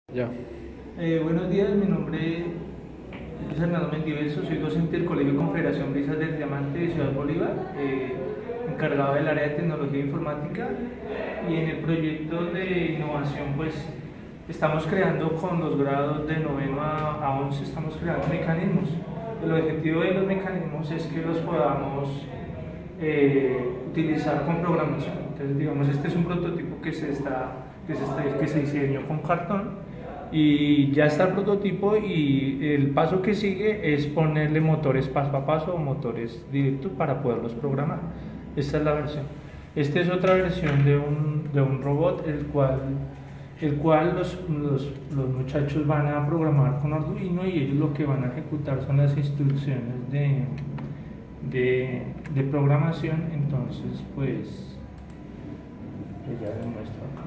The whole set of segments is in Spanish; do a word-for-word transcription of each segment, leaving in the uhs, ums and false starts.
Ya. Eh, buenos días, mi nombre es Fernando Mentiverso, soy docente del Colegio Confederación Brisas del Diamante de Ciudad Bolívar, eh, encargado del área de tecnología e informática, y en el proyecto de innovación pues estamos creando con los grados de noveno a, a once, estamos creando mecanismos. El objetivo de los mecanismos es que los podamos eh, utilizar con programación. Entonces, digamos, este es un prototipo que se, está, que se, está, que se diseñó con cartón y ya está el prototipo, y el paso que sigue es ponerle motores paso a paso o motores directos para poderlos programar. Esta es la versión. Esta es otra versión de un, de un robot, el cual, el cual los, los, los muchachos van a programar con Arduino, y ellos lo que van a ejecutar son las instrucciones de, de, de programación. Entonces, pues, pues ya les muestro acá.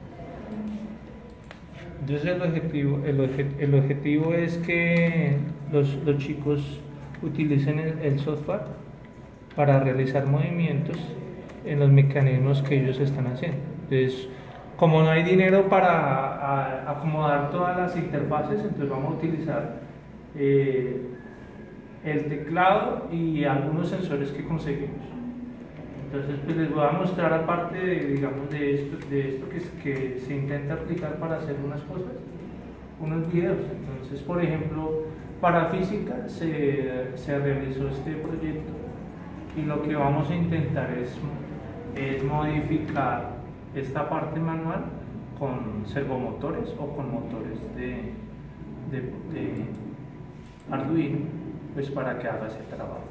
Entonces el objetivo, el, obje, el objetivo es que los, los chicos utilicen el, el software para realizar movimientos en los mecanismos que ellos están haciendo. Entonces, como no hay dinero para a, acomodar todas las interfaces, entonces vamos a utilizar eh, el teclado y algunos sensores que conseguimos. Entonces, pues les voy a mostrar, aparte de, digamos, de esto, de esto que, que se intenta aplicar para hacer unas cosas, unos videos. Entonces, por ejemplo, para física se, se realizó este proyecto, y lo que vamos a intentar es, es modificar esta parte manual con servomotores o con motores de, de, de Arduino, pues para que haga ese trabajo.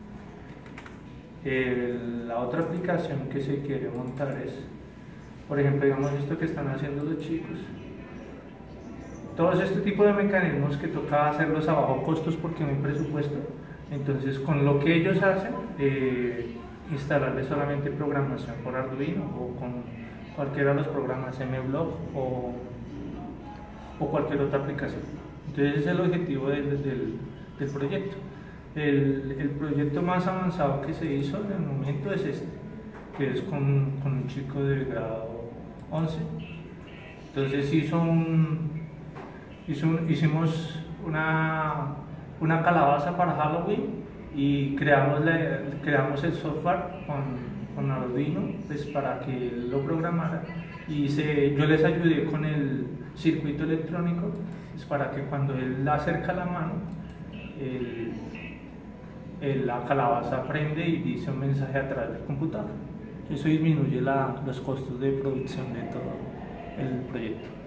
El, la otra aplicación que se quiere montar es, por ejemplo, digamos esto que están haciendo los chicos, todos este tipo de mecanismos que toca hacerlos a bajo costos porque no hay presupuesto. Entonces, con lo que ellos hacen, eh, instalarle solamente programación por Arduino o con cualquiera de los programas MBlock o, o cualquier otra aplicación. Entonces, ese es el objetivo del, del, del proyecto. El, el proyecto más avanzado que se hizo en el momento es este, que es con, con un chico de grado once. Entonces hizo un, hizo un, hicimos una, una calabaza para Halloween, y creamos, la, creamos el software con, con Arduino, pues, para que él lo programara, y se, yo les ayudé con el circuito electrónico, pues, para que cuando él acerca la mano, el, la calabaza prende y dice un mensaje a través del computador. Eso disminuye la, los costos de producción de todo el proyecto.